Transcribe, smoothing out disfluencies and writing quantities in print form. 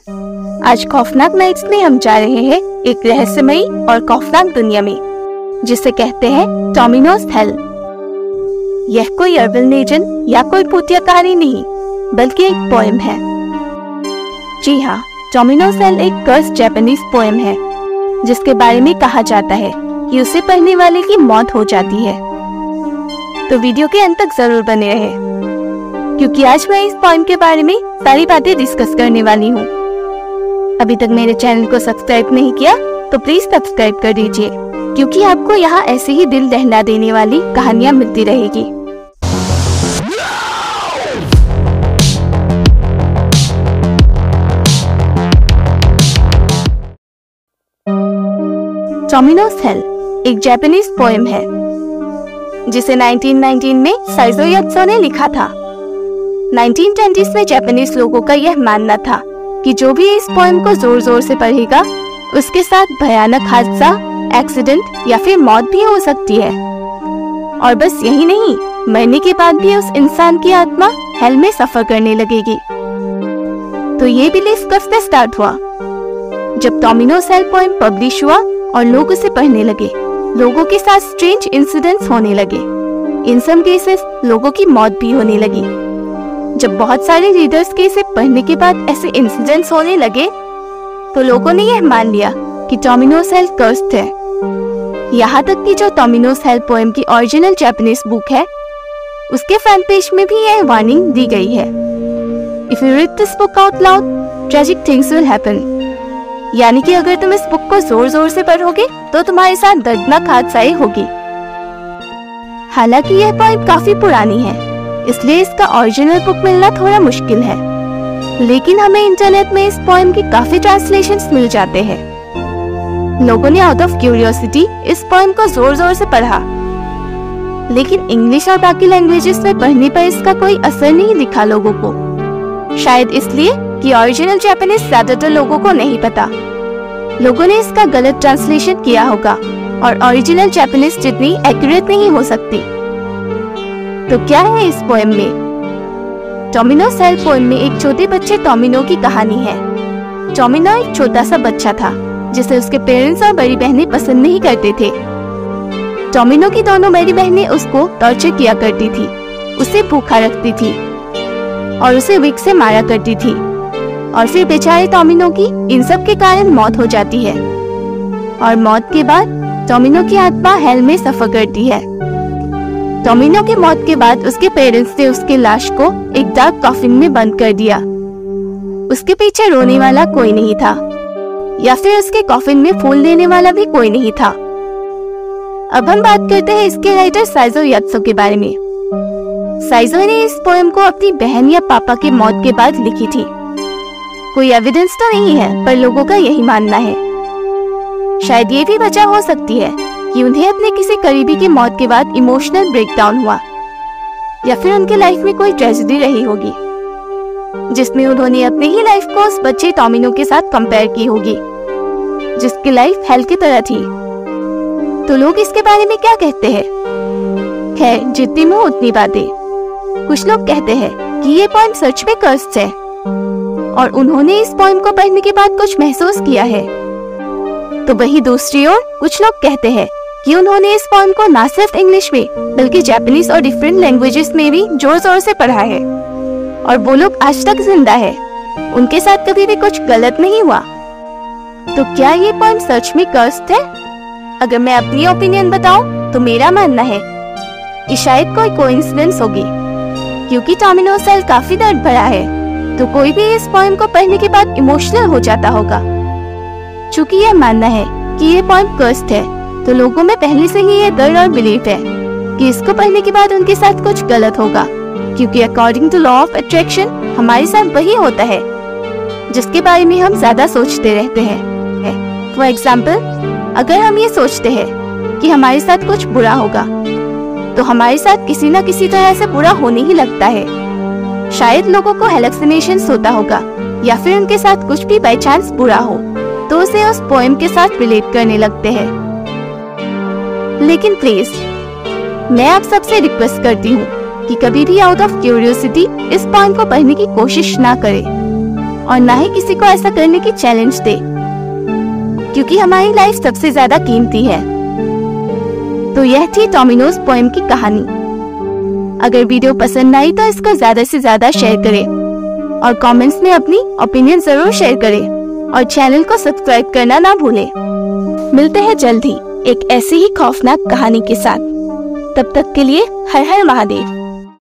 आज खौफनाक नाइट्स में हम जा रहे हैं एक रहस्यमयी और खौफनाक दुनिया में, जिसे कहते हैं डोमिनोज हेल। यह कोई अर्बन लेजेंड या कोई भूतिया कहानी नहीं, बल्कि एक पोएम है। जी हाँ, डोमिनोज हेल एक कर्स जापानीज पोएम है, जिसके बारे में कहा जाता है कि उसे पढ़ने वाले की मौत हो जाती है। तो वीडियो के अंत तक जरूर बने रहे, क्योंकि आज मैं इस पोएम के बारे में सारी बातें डिस्कस करने वाली हूँ। अभी तक मेरे चैनल को सब्सक्राइब नहीं किया तो प्लीज सब्सक्राइब कर दीजिए, क्योंकि आपको यहाँ ऐसे ही दिल दहला देने वाली कहानियाँ मिलती रहेगी। डोमिनोज हेल एक जापानीज पोएम है, जिसे 1919 में साइजो यात्सो ने लिखा था। 1920s में जापानीज लोगों का यह मानना था कि जो भी इस पोएम को जोर जोर से पढ़ेगा, उसके साथ भयानक हादसा, एक्सीडेंट या फिर मौत भी हो सकती है। और बस यही नहीं, मरने के बाद भी उस इंसान की आत्मा हेल में सफर करने लगेगी। तो ये बिलीफ कब से स्टार्ट हुआ? जब डोमिनोज हेल पोएम पब्लिश हुआ और लोग उसे पढ़ने लगे, लोगों के साथ स्ट्रेंज इंसिडेंट्स होने लगे। इन सम केसेस लोगों की मौत भी होने लगी। जब बहुत सारे रीडर्स के इसे पढ़ने के बाद ऐसे इंसिडेंट्स होने लगे, तो लोगों ने यह मान लिया कि डोमिनोज हेल कर्स्ड है। यहाँ तक कि जो डोमिनोज हेल पोएम की ओरिजिनल जापानीज बुक है, उसके फैन पेज में भी यह वार्निंग दी गई है। If you read this book out loud, tragic things will happen। यानी कि अगर तुम इस बुक को जोर जोर से पढ़ोगे तो तुम्हारे साथ दर्दनाक हादसाएं होगी। हालांकि यह पोएम काफी पुरानी है, इसलिए इसका ओरिजिनल बुक मिलना थोड़ा मुश्किल है, लेकिन हमें इंटरनेट में इस पोएम की काफी ट्रांसलेशंस मिल जाते हैं। लोगों ने आउट ऑफ क्यूरियोसिटी इस पोएम को जोर जोर से पढ़ा, लेकिन इंग्लिश और बाकी लैंग्वेजेस में पढ़ने पर इसका कोई असर नहीं दिखा लोगों को। शायद इसलिए कि ओरिजिनल जापानीज ज्यादातर लोगों को नहीं पता। लोगों ने इसका गलत ट्रांसलेशन किया होगा और ओरिजिनल जापानीज जितनी एक्यूरेट नहीं हो सकती। तो क्या है इस पोएम में? डोमिनोज हेल पोएम में एक छोटे बच्चे टोमिनो की कहानी है। टोमिनो एक छोटा सा बच्चा था, जिसे उसके पेरेंट्स और बड़ी बहनें पसंद नहीं करते थे। टोमिनो की दोनों बड़ी बहनें उसको टॉर्चर किया करती थी, उसे भूखा रखती थी और उसे विक से मारा करती थी। और फिर बेचारे टोमिनो की इन सब के कारण मौत हो जाती है, और मौत के बाद टोमिनो की आत्मा हेल में सफर करती है। टोमिनो की मौत के बाद उसके पेरेंट्स ने उसके लाश को एक डार्क कॉफिन में बंद कर दिया। उसके पीछे रोने वाला कोई नहीं था, या फिर उसके कॉफिन में फूल देने वाला भी कोई नहीं था। अब हम बात करते हैं इसके राइटर साइजो यात्सो के बारे में। साइजो ने इस पोएम को अपनी बहन या पापा की मौत के बाद लिखी थी। कोई एविडेंस तो नहीं है, पर लोगों का यही मानना है। शायद ये भी वजह हो सकती है कि उन्हें अपने किसी करीबी की मौत के बाद इमोशनल ब्रेकडाउन हुआ, या फिर उनके लाइफ में कोई ट्रेजेडी रही होगी, जिसमें उन्होंने अपने ही लाइफ को उस बच्चे टोमिनो के साथ कंपेयर की होगी, जिसकी लाइफ हेल की तरह थी। तो लोग इसके बारे में क्या कहते हैं? खैर, जितनी मुंह उतनी बातें। कुछ लोग कहते हैं कि ये पोएम सच में कर्स्ड है, और उन्होंने इस पोएम को पढ़ने के बाद कुछ महसूस किया है। तो वही दूसरी ओर कुछ लोग कहते हैं कि उन्होंने इस पोएम को ना सिर्फ इंग्लिश में, बल्कि जापानीज और डिफरेंट लैंग्वेजेस में भी जोर जोर से पढ़ा है, और वो लोग आज तक जिंदा है, उनके साथ कभी भी कुछ गलत नहीं हुआ। तो क्या ये पोएम सच में कर्स्ड है? अगर मैं अपनी ओपिनियन बताऊं, तो मेरा मानना है कि शायद कोई कोइंसिडेंस होगी, क्योंकि डोमिनोज हेल काफी दर्द भरा है, तो कोई भी इस पोएम को पढ़ने के बाद इमोशनल हो जाता होगा। चूंकि यह मानना है कि ये पोएम कर्स्ड है, तो लोगों में पहले से ही ये डर और बिलीफ है कि इसको पढ़ने के बाद उनके साथ कुछ गलत होगा, क्योंकि according to law of attraction हमारे साथ वही होता है जिसके बारे में हम ज्यादा सोचते रहते हैं। फॉर एग्जाम्पल, अगर हम ये सोचते हैं कि हमारे साथ कुछ बुरा होगा, तो हमारे साथ किसी न किसी तरह से बुरा होने ही लगता है। शायद लोगों को हेलुसिनेशंस होता होगा, या फिर उनके साथ कुछ भी बाय चांस बुरा हो, तो उसे उस पोएम के साथ रिलेट करने लगते हैं। लेकिन प्लीज, मैं आप सबसे रिक्वेस्ट करती हूँ कि कभी भी आउट ऑफ क्यूरियोसिटी इस पोएम को पढ़ने की कोशिश ना करें। और ना ही किसी को ऐसा करने की चैलेंज दे, क्योंकि हमारी लाइफ सबसे ज्यादा कीमती है। तो यह थी डोमिनोज पोएम की कहानी। अगर वीडियो पसंद आई तो इसको ज्यादा से ज्यादा शेयर करें और कमेंट्स में अपनी ओपिनियन जरूर शेयर करें और चैनल को सब्सक्राइब करना ना भूलें। मिलते हैं जल्द ही एक ऐसी ही खौफनाक कहानी के साथ। तब तक के लिए हर हर महादेव।